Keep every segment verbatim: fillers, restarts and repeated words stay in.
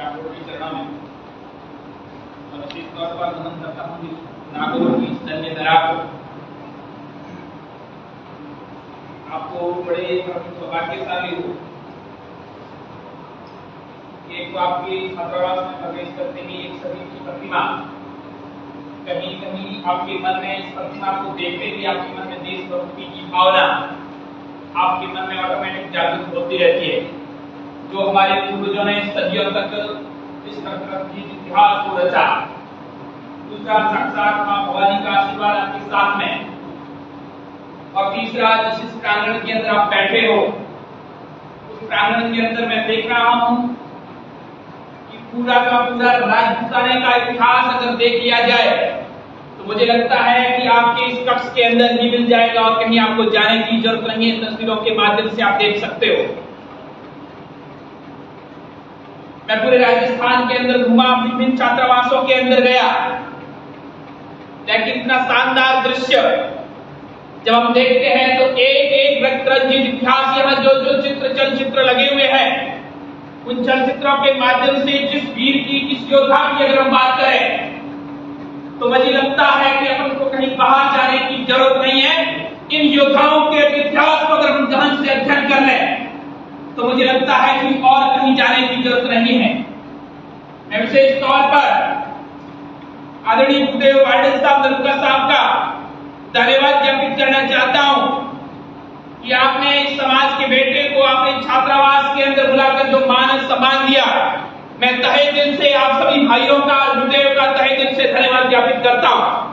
राठौर के चरणों में और विशेष तौर पर नमन करता हूँ नागौर की स्तन्य धरा को। आपको बड़े सौभाग्यशाली हो, एक तो आपके छात्रावास में प्रवेश करते ही एक सभी की प्रतिमा, कहीं कहीं आपके मन में इस प्रतिमा को देखते ही आपके मन में देशभक्ति की भावना आपके मन में ऑटोमेटिक जागृत होती रहती है। जो हमारे पूर्वजों ने सदियों तक इस इतिहास को रचा। दूसरा, साक्षात मां भवानी का आशीर्वाद आपके साथ में। और तीसरा, जिस इस प्रांगण के अंदर आप बैठे हो, उस प्रांगण के अंदर मैं देख रहा हूं कि पूरा का पूरा राजपूताने का इतिहास अगर देख लिया जाए तो मुझे लगता है कि आपके इस कक्ष के अंदर ही मिल जाएगा और कहीं आपको जाने की जरूरत नहीं है। तस्वीरों के माध्यम से आप देख सकते हो। मैं पूरे राजस्थान के अंदर घुमा, विभिन्न छात्रावासों के अंदर गया, लेकिन इतना शानदार दृश्य जब हम देखते हैं तो एक एक रंजित इतिहास, यहाँ जो जो चित्र चलचित्र लगे हुए हैं, उन चलचित्रों के माध्यम से जिस वीर की, किस योद्धा की अगर हम बात करें तो मुझे लगता है कि अपन को कहीं बाहर जाने की जरूरत नहीं है। इन योद्धाओं के इतिहास को अगर हम ध्यान से अध्ययन कर लें तो मुझे लगता है कि और कहीं जाने की जरूरत नहीं है। मैं विशेष तौर पर आदरणीय गुरुदेव वार्डन साहब दलुका साहब का धन्यवाद ज्ञापित करना चाहता हूं कि आपने इस समाज के बेटे को आपने छात्रावास के अंदर बुलाकर जो मान सम्मान दिया, मैं तहे दिल से आप सभी भाइयों का, गुरुदेव का तहे दिल से धन्यवाद ज्ञापित करता हूं।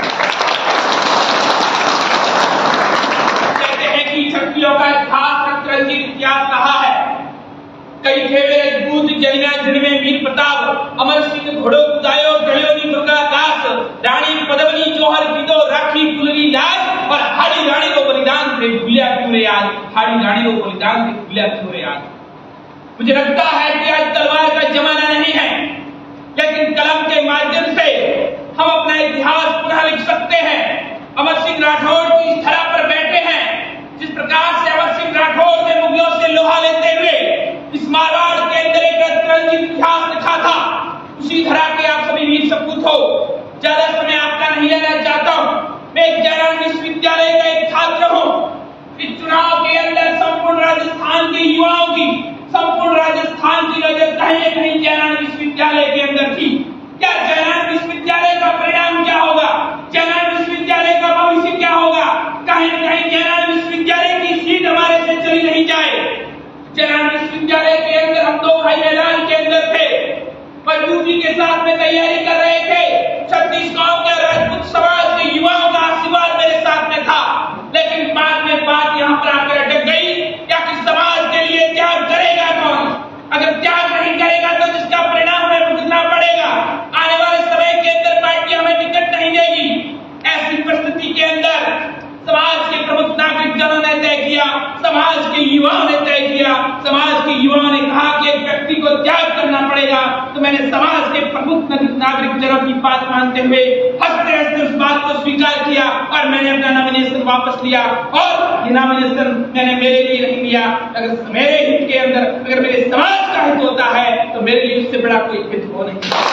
कहते हैं कि क्षत्रियों का इतिहास रंजित इतिहास रहा है। कई खेवे रजपूत जनिया जिनमें वीर प्रताप, अमर सिंह घोड़ो कुदायो ढलियोनी दुर्गा दास, रानी पद्मनी चौहर पीदो राखी गुलरी लाज, और हाड़ी रानी को बलिदान से भूलिया क्यों रे आज, हाड़ी रानी को बलिदान से भूलिया क्यों रे आज। मुझे लगता है कि आज तलवार का जमाना नहीं है, लेकिन कलम के माध्यम से हम अपना इतिहास पुनः लिख सकते हैं। अमर सिंह राठौर की इस धरा पर बैठे हैं। जिस प्रकार से अमर सिंह राठौर ने मुगलों से लोहा लेते हुए इस मारवाड़ के अंदर एक रंजित इतिहास लिखा था, उसी धरा के आप सभी वीर सपूत हो। ज्यादा समय आपका नहीं लेना चाहता हूं। मैं एक जयराम विश्वविद्यालय का एक छात्र हूं। इस चुनाव के अंदर संपूर्ण राजस्थान के युवाओं की, संपूर्ण राजस्थान की नजर कहीं न कहीं जयराम विश्वविद्यालय के अंदर थी। क्या जयराम विश्वविद्यालय का परिणाम क्या होगा, जयराम विश्वविद्यालय का भविष्य क्या होगा? कहीं न कहीं जयराम विश्वविद्यालय की सीट हमारे से चली नहीं जाए। जयराम विश्वविद्यालय के अंदर हम दो भाई मैदान के अंदर थे, मजबूती के साथ में तैयारी कर रहे थे। छत्तीस गांव के राजपूत समाज के युवाओं का आशीर्वाद मेरे साथ में था, लेकिन बाद में बात यहाँ पर आकर अटक गई। क्या कि समाज के लिए त्याग करेगा कौन? अगर त्याग नहीं करेगा तो जिसका परिणाम हमें भुगतना पड़ेगा। आने वाले समय के अंदर पार्टी हमें टिकट नहीं देगी। ऐसी परिस्थिति के अंदर समाज के प्रमुख नागरिक जनों ने तय किया, समाज के युवाओं ने तय किया, समाज के युवाओं ने कहा कि एक व्यक्ति को त्याग करना पड़ेगा। तो मैंने समाज के प्रमुख नागरिक जनों की बात मानते हुए हंसते हंसते उस बात को स्वीकार किया और मैंने अपना नॉमिनेशन वापस लिया। और ये नॉमिनेशन मैंने मेरे लिए नहीं लिया। अगर मेरे हित के अंदर, अगर मेरे समाज का हित होता है तो मेरे लिए उससे बड़ा कोई हित हो नहीं।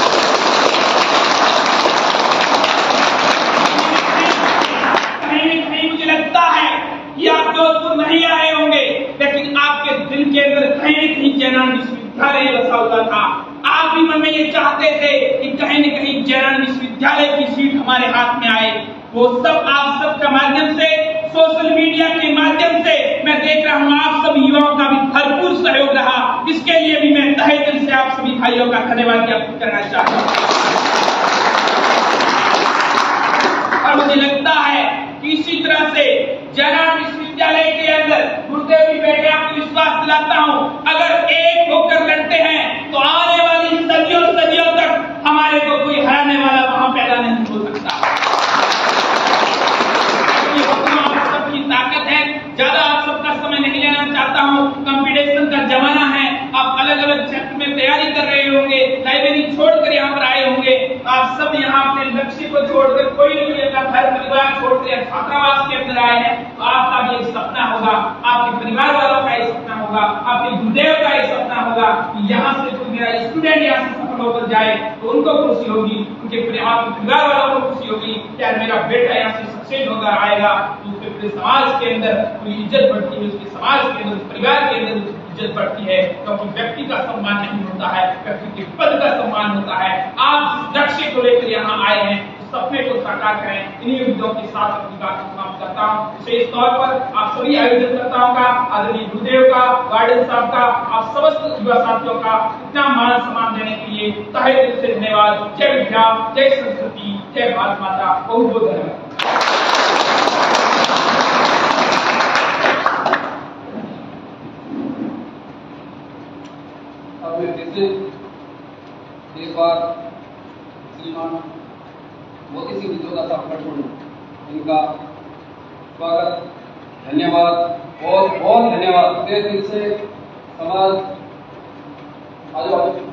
लगता है कि आप जोधपुर नहीं आए होंगे, लेकिन आपके दिल के अंदर कहीं न कहीं जयराम विश्वविद्यालय बसा हुआ था। आप भी मन में ये चाहते थे कि कहीं न कहीं जयराम विश्वविद्यालय की सीट हमारे हाथ में आए। वो सब आप सब के माध्यम से, सोशल मीडिया के माध्यम से मैं देख रहा हूँ आप सब युवाओं का भी भरपूर सहयोग रहा। इसके लिए भी मैं तहे दिल से आप सभी भाइयों का धन्यवाद ज्ञापित करना चाहता हूँ। और मुझे लगता है कि इसी तरह से जयराम विश्वविद्यालय के अंदर गुरुदेव भी बैठे, आपको विश्वास दिलाता हूं, अगर एक होकर लड़ते हैं तो आने वाली सदियों सदियों तक हमारे को कोई हराने वाला वहां पैदा नहीं हो सकता। आप सबकी ताकत है। ज्यादा आप सबका समय नहीं लेना चाहता हूं। कंपटीशन का जमाना है। आप अलग अलग क्षेत्र में तैयारी कर रहे होंगे, लाइब्रेरी छोड़कर यहाँ पर आए होंगे। आप सब यहाँ अपने लक्ष्य को छोड़कर, कोई न कोई अपना घर परिवार छोड़कर छात्रावास के अंदर आए हैं, तो आपका भी एक सपना होगा, आपके परिवार वालों का एक सपना होगा, आपके गुरुदेव का एक सपना होगा कि यहाँ से मेरा स्टूडेंट यहाँ से सफल होकर जाए तो उनको खुशी होगी, उनके परिवार वालों को खुशी होगी कि यार मेरा बेटा यहाँ से सक्सेस होकर आएगा, तो उसके पूरे समाज के अंदर पूरी इज्जत बढ़ती है, उसके समाज के अंदर, परिवार के अंदर इज्जत बढ़ती है, क्योंकि व्यक्ति का सम्मान नहीं होता है, व्यक्ति के पद का सम्मान होता है। आप लक्ष्य को लेकर यहाँ आए हैं, सपने को साकार करें। इन्हीं उम्मीदों के साथ अपनी बात को समाप्त करता हूँ। विशेष तौर पर आप सभी आयोजनकर्ताओं का, आदरणीय गुरुदेव का, वार्डन साहब का, आप समस्त युवा साथियों का इतना मान सम्मान देने के लिए तहे दिल से धन्यवाद। जय विद्या, जय सरस्वती, जय भारत माता। बहुत बहुत धन्यवाद। एक बार श्रीमान मोदी सिंह जोधा साहब इनका स्वागत, धन्यवाद, बहुत बहुत धन्यवाद। दिल से समाज आज